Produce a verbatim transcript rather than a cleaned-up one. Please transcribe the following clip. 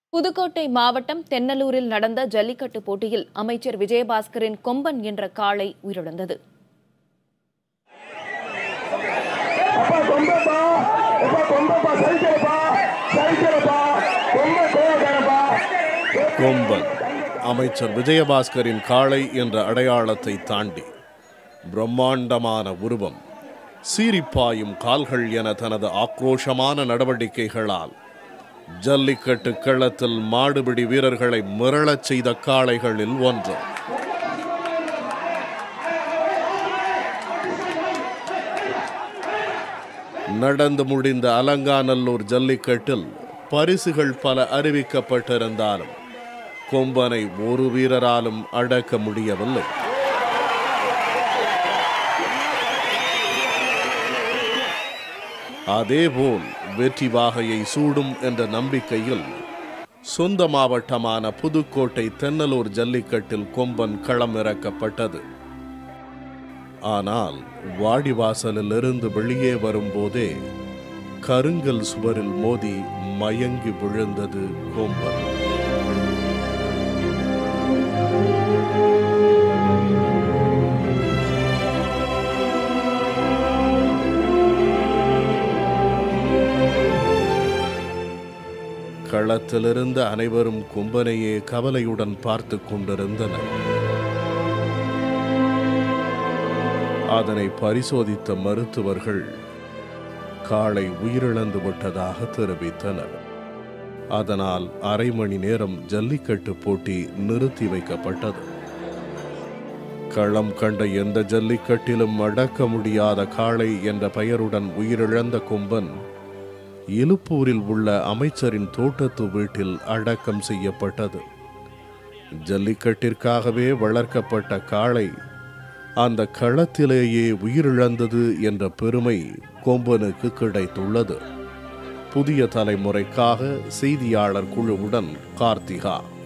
புதுக்கோட்டை மாவட்டம் தென்னலூரில் நடந்த ஜல்லிக்கட்டு போட்டியில் அமைச்சர் விஜயபாஸ்கரின் கொம்பன் என்ற காளை உயிரிழந்தது. கொம்பன் அமைச்சர் விஜயபாஸ்கரின் காளை என்ற அடையாளத்தை தாண்டி பிரம்மாண்டமான உருவம், சீரிப்பாயும் கால்கள் என தனது ஆக்ரோஷமான நடவடிக்கைகளால் ஜல்லிக்கட்டு களத்தில் மாடுபிடி வீரர்களை மிரளச் செய்த காளைகளில் ஒன்று. நடந்து முடிந்த அலங்காநல்லூர் ஜல்லிக்கட்டில் பரிசுகள் பல அறிவிக்கப்பட்டிருந்தாலும் கொம்பனை ஒரு வீரராலும் அடக்க முடியவில்லை. அதேபோல் வெற்றி வாகையை சூடும் என்ற நம்பிக்கையில் சொந்த மாவட்டமான புதுக்கோட்டை தென்னலூர் ஜல்லிக்கட்டில் கொம்பன் களமிறக்கப்பட்டது. ஆனால் வாடிவாசலில் இருந்து வெளியே வரும்போதே கருங்கல் சுவரில் மோதி மயங்கி விழுந்தது கொம்பன். களத்திலிருந்த அனைவரும் கொம்பனையே கவலையுடன் பார்த்து கொண்டிருந்தனர். அதனை பரிசோதித்த மருத்துவர்கள் காளை உயிரிழந்து விட்டதாக தெரிவித்தனர். அதனால் அரை மணி நேரம் ஜல்லிக்கட்டு போட்டி நிறுத்தி வைக்கப்பட்டது. களம் கண்ட எந்த ஜல்லிக்கட்டிலும் அடக்க முடியாத காளை என்ற பெயருடன் உயிரிழந்த கொம்பன் இலுப்பூரில் உள்ள அமைச்சரின் தோட்டத்து வீட்டில் அடக்கம் செய்யப்பட்டது. ஜல்லிக்கட்டிற்காகவே வளர்க்கப்பட்ட காளை அந்த களத்திலேயே உயிரிழந்தது என்ற பெருமை கொம்பனுக்கு கிடைத்துள்ளது. புதிய தலைமுறைக்காக செய்தியாளர் குழுவுடன் கார்த்திகா.